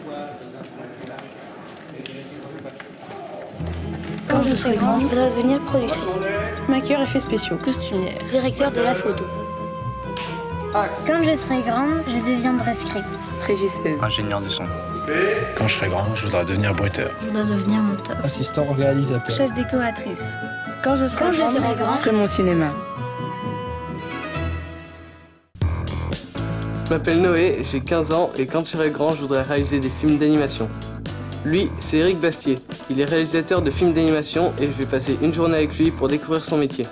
Quand je serai grande, je voudrais devenir productrice. Maquilleur effets spéciaux. Costumière. Directeur de la photo. Quand je serai grande, je deviendrai script. Régisseuse. Ingénieur de son. Quand je serai grand, je voudrais devenir bruiteur. Je voudrais devenir monteur. Assistant réalisateur. Chef décoratrice. Quand je serai grande, Je ferai mon cinéma. Je m'appelle Noé, j'ai 15 ans et quand je serai grand, je voudrais réaliser des films d'animation. Lui, c'est Eric Bastier. Il est réalisateur de films d'animation et je vais passer une journée avec lui pour découvrir son métier.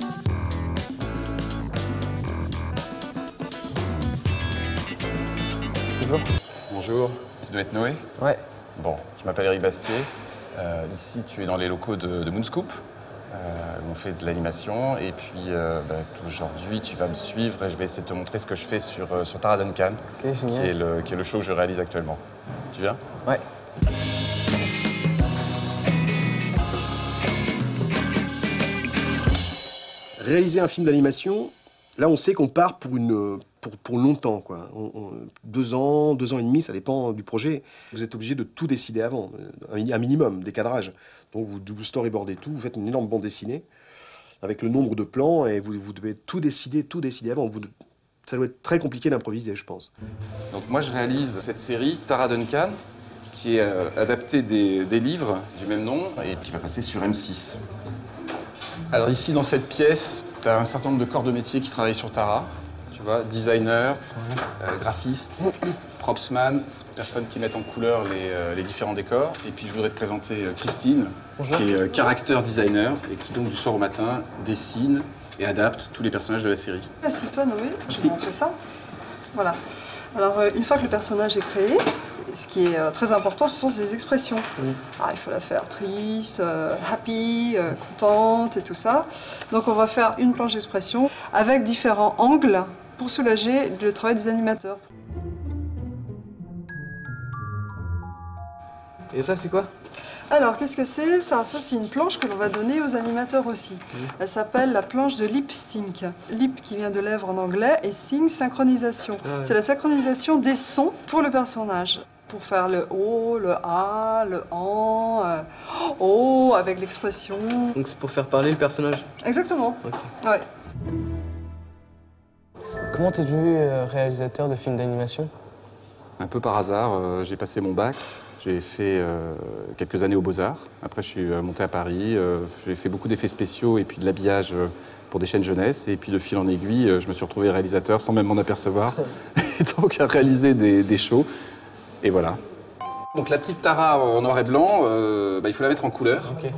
Bonjour. Bonjour, tu dois être Noé? Ouais. Bon, je m'appelle Eric Bastier. Ici, tu es dans les locaux de Moonscoop, où on fait de l'animation. Et puis, aujourd'hui, tu vas me suivre et je vais essayer de te montrer ce que je fais sur Tara Duncan, qui est le show que je réalise actuellement. Tu viens? Ouais. Réaliser un film d'animation, là, on sait qu'on part pour longtemps, quoi. 2 ans, 2 ans et demi, ça dépend du projet. Vous êtes obligé de tout décider avant, un minimum, des cadrages. Donc vous storyboardez tout, vous faites une énorme bande dessinée avec le nombre de plans et vous devez tout décider avant. Ça doit être très compliqué d'improviser, je pense. Donc moi, je réalise cette série, Tara Duncan, qui est adaptée des livres du même nom et qui va passer sur M6. Alors ici, dans cette pièce, tu as un certain nombre de corps de métier qui travaillent sur Tara. Tu vois, designer, graphiste, propsman, personnes qui mettent en couleur les différents décors. Et puis je voudrais te présenter Christine, qui est character designer et qui donc du soir au matin dessine et adapte tous les personnages de la série. Assieds-toi, Noé, je vais te montrer ça. Voilà. Alors, une fois que le personnage est créé, ce qui est très important, ce sont ses expressions. Ah, il faut la faire triste, happy, contente et tout ça. Donc on va faire une planche d'expression avec différents angles pour soulager le travail des animateurs. Et ça, c'est quoi? Alors, qu'est-ce que c'est ça? Ça, c'est une planche que l'on va donner aux animateurs aussi. Elle s'appelle la planche de lip sync. Lip qui vient de lèvres en anglais et sync, synchronisation. Ah ouais. C'est la synchronisation des sons pour le personnage. Pour faire le O, le A, le AN, O avec l'expression. Donc c'est pour faire parler le personnage? Exactement. Ok. Ouais. Comment t'es devenu réalisateur de films d'animation? Un peu par hasard, j'ai passé mon bac. J'ai fait quelques années aux Beaux-Arts. Après, je suis monté à Paris. J'ai fait beaucoup d'effets spéciaux et puis de l'habillage pour des chaînes jeunesse. Et puis, de fil en aiguille, je me suis retrouvé réalisateur sans même m'en apercevoir. Et donc, à réaliser des shows. Et voilà. Donc, la petite Tara en noir et blanc, il faut la mettre en couleur. Ok.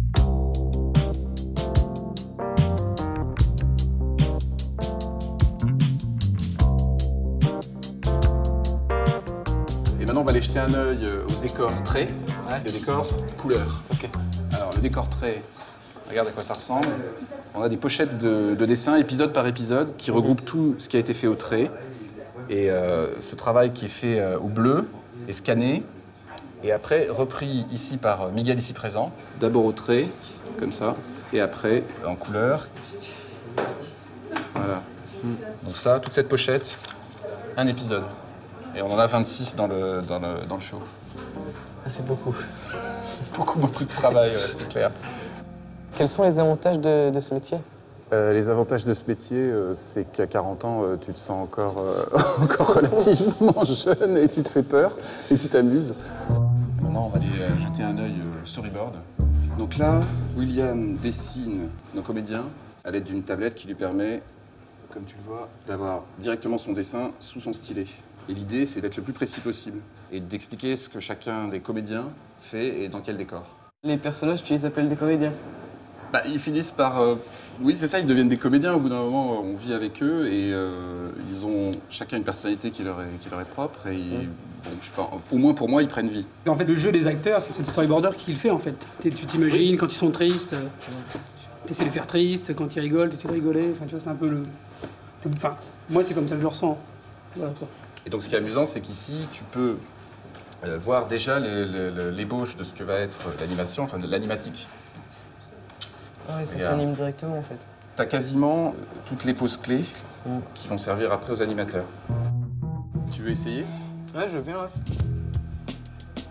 Et maintenant, on va aller jeter un œil au décor trait, le décor couleur. Ok. Alors, le décor trait, regarde à quoi ça ressemble. On a des pochettes de dessins, épisode par épisode, qui regroupent tout ce qui a été fait au trait. Et ce travail qui est fait au bleu est scanné. Et après, repris ici par Miguel, ici présent. D'abord au trait, comme ça. Et après, en couleur. Voilà. Donc ça, toute cette pochette, un épisode. Et on en a 26 dans le show. Ah, c'est beaucoup. Beaucoup de travail, ouais, c'est clair. Quels sont les avantages de ce métier? Les avantages de ce métier, c'est qu'à 40 ans, tu te sens encore relativement jeune et tu te fais peur et tu t'amuses. Maintenant, on va aller jeter un œil storyboard. Donc là, William dessine nos comédiens à l'aide d'une tablette qui lui permet, comme tu le vois, d'avoir directement son dessin sous son stylet. Et l'idée, c'est d'être le plus précis possible et d'expliquer ce que chacun des comédiens fait et dans quel décor. Les personnages, tu les appelles des comédiens? Ils finissent par... oui, c'est ça, ils deviennent des comédiens. Au bout d'un moment, on vit avec eux et ils ont chacun une personnalité qui leur est propre. Et bon, je sais pas, au moins pour moi, ils prennent vie. En fait, le jeu des acteurs, c'est le storyboarder qui le fait, en fait. Tu t'imagines quand ils sont tristes, tu essaies de les faire tristes, quand ils rigolent, tu essaies de rigoler. Enfin, tu vois, c'est un peu le... Enfin, moi, c'est comme ça que je le ressens. Voilà, quoi. Et donc, ce qui est amusant, c'est qu'ici, tu peux voir déjà l'ébauche de ce que va être l'animation, enfin de l'animatique. Ah ouais, ça s'anime directement en fait. Tu as quasiment toutes les poses clés qui vont servir après aux animateurs. Tu veux essayer? Ouais, je veux bien, ouais.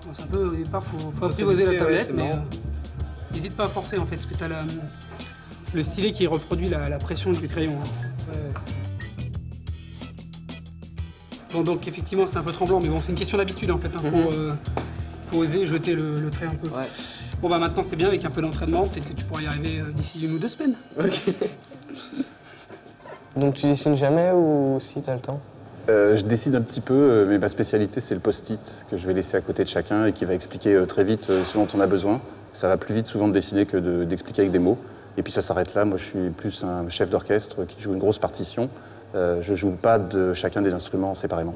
Bon, c'est un peu, au départ, faut Faut apprivoiser la s'habituer, tablette, ouais, c'est mais marrant. n'hésite pas à forcer en fait, parce que tu as le stylet qui reproduit la pression du crayon. Hein. Ouais. Bon, donc effectivement, c'est un peu tremblant, mais bon, c'est une question d'habitude en fait. Hein. Faut oser jeter le trait un peu. Ouais. Bon, bah maintenant, c'est bien, avec un peu d'entraînement, peut-être que tu pourras y arriver d'ici 1 ou 2 semaines. Ok. Donc tu dessines jamais ou si t'as le temps? Je décide un petit peu, mais ma spécialité, c'est le post-it que je vais laisser à côté de chacun et qui va expliquer très vite ce dont on a besoin. Ça va plus vite souvent de dessiner que d'expliquer avec des mots. Et puis ça s'arrête là. Moi, je suis plus un chef d'orchestre qui joue une grosse partition. Je joue pas de chacun des instruments séparément.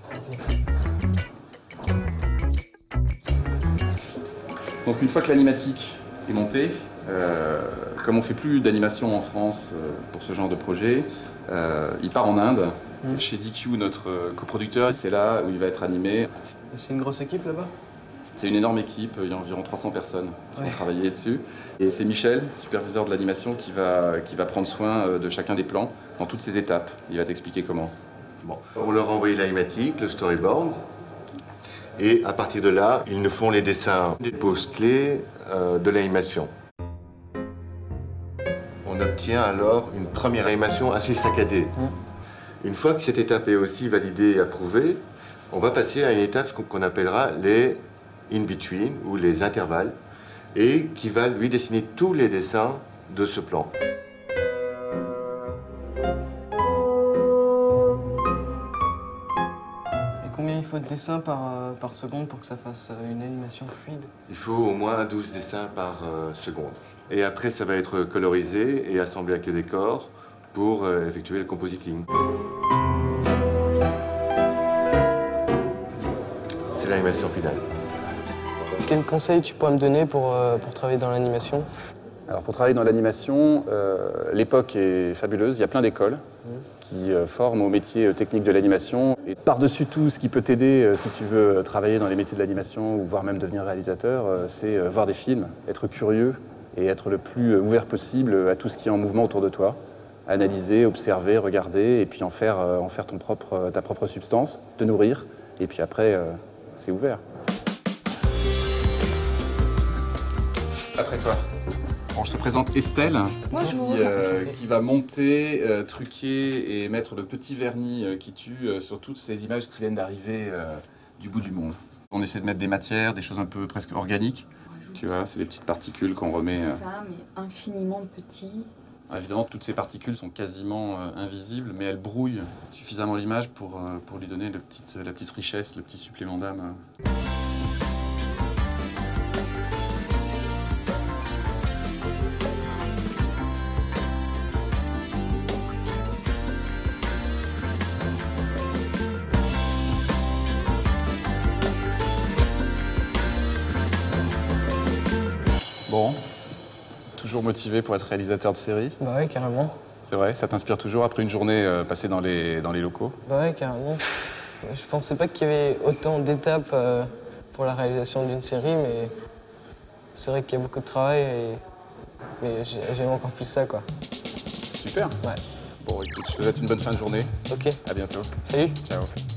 Donc une fois que l'animatique est montée, comme on fait plus d'animation en France pour ce genre de projet, il part en Inde, chez DQ, notre coproducteur. C'est là où il va être animé. C'est une grosse équipe là-bas? C'est une énorme équipe, il y a environ 300 personnes qui vont travailler dessus. Et c'est Michel, superviseur de l'animation, qui va prendre soin de chacun des plans dans toutes ces étapes. Il va t'expliquer comment. Bon, on leur a envoyé l'animatique, le storyboard. Et à partir de là, ils nous font les dessins des poses clés de l'animation. On obtient alors une première animation assez saccadée. Une fois que cette étape est aussi validée et approuvée, on va passer à une étape qu'on appellera les in-between ou les intervalles et qui va lui dessiner tous les dessins de ce plan. Combien il faut de dessins par seconde pour que ça fasse une animation fluide? Il faut au moins 12 dessins par seconde. Et après, ça va être colorisé et assemblé avec le décor pour effectuer le compositing. C'est l'animation finale. Quel conseil tu pourrais me donner pour travailler dans l'animation? Alors pour travailler dans l'animation, l'époque est fabuleuse. Il y a plein d'écoles qui forment au métier technique de l'animation. Et par-dessus tout, ce qui peut t'aider si tu veux travailler dans les métiers de l'animation ou voire même devenir réalisateur, c'est voir des films, être curieux et être le plus ouvert possible à tout ce qui est en mouvement autour de toi. Analyser, observer, regarder et puis en faire ta propre substance, te nourrir. Et puis après, c'est ouvert. Après toi. Bon, je te présente Estelle, qui va monter, truquer et mettre le petit vernis qui tue sur toutes ces images qui viennent d'arriver du bout du monde. On essaie de mettre des matières, des choses un peu presque organiques. Tu vois, c'est des petites particules qu'on remet... Ça, mais infiniment petit. Évidemment, toutes ces particules sont quasiment invisibles, mais elles brouillent suffisamment l'image pour lui donner la petite richesse, le petit supplément d'âme. Bon, toujours motivé pour être réalisateur de série? Bah ouais, carrément. C'est vrai, ça t'inspire toujours après une journée passée dans les locaux? Bah ouais, carrément. Je pensais pas qu'il y avait autant d'étapes pour la réalisation d'une série, mais c'est vrai qu'il y a beaucoup de travail, mais j'aime encore plus ça, quoi. Super. Ouais. Bon, écoute, je te souhaite une bonne fin de journée. Ok. À bientôt. Salut. Ciao.